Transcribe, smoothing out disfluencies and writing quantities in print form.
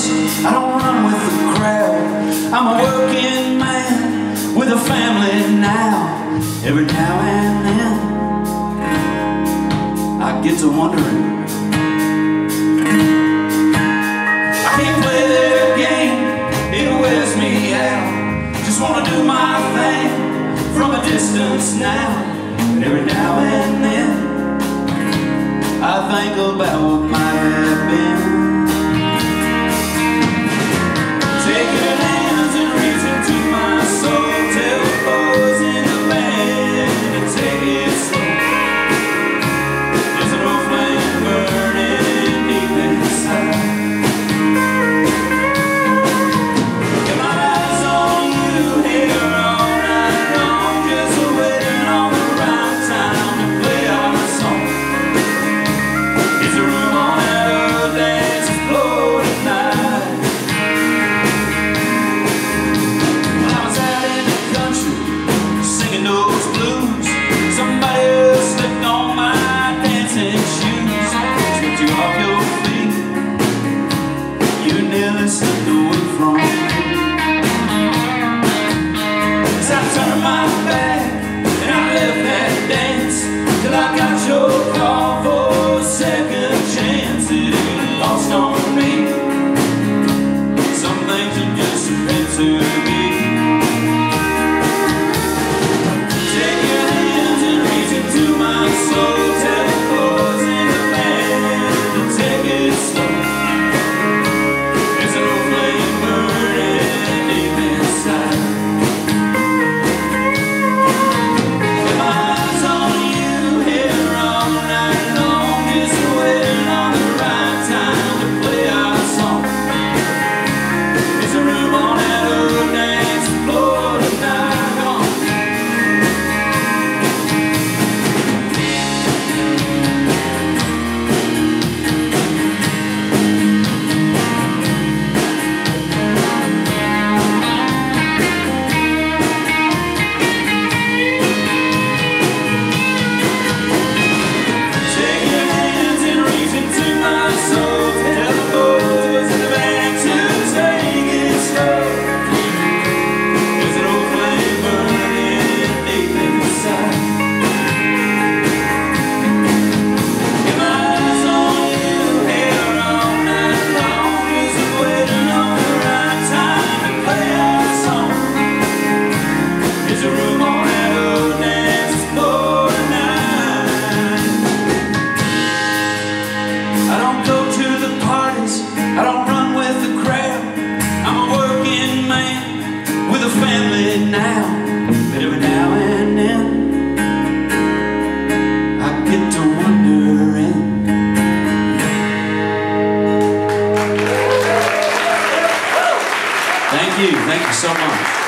parties, I don't run with the crowd. I'm a working man with a family now. Every now and then I get to wondering, I can't play their game, it wears me out. Just wanna do my thing from a distance now. And every now and then I think about what might have been. Take your hands and reach into my soul. Tell the boys in the band to take it slow. There's an old flame burning deep inside. Got my eyes on you here all night long, just waiting on the right time to play our song. Is there room on that old dance floor tonight? When I was out in the country singing those blues, somebody else slipped on my dancing shoes. Slipped you off your feet, you nearly slipped away from me. As I turned my back and I left that dance, till I got your call for a second chance. It ain't lost on me, some things are just meant to be. Take your hands and reach into my soul. Tell the boys in the band to take it slow. There's an old flame burning deep inside. Got my eyes on you here all night long, just waiting on the right time to play our song. Is there room on that old dance floor tonight? Come on. Take your hands and reach into my soul. Tell the boys in the band to take it slow. There's an old flame burning deep inside. Got my eyes on you here all night long, just waiting on the right time to play our song. Is there room on that old dance floor tonight? I don't go to the parties, I don't run with the crowd. I'm a working man with a family now. But every now and then I get to wondering. Thank you so much.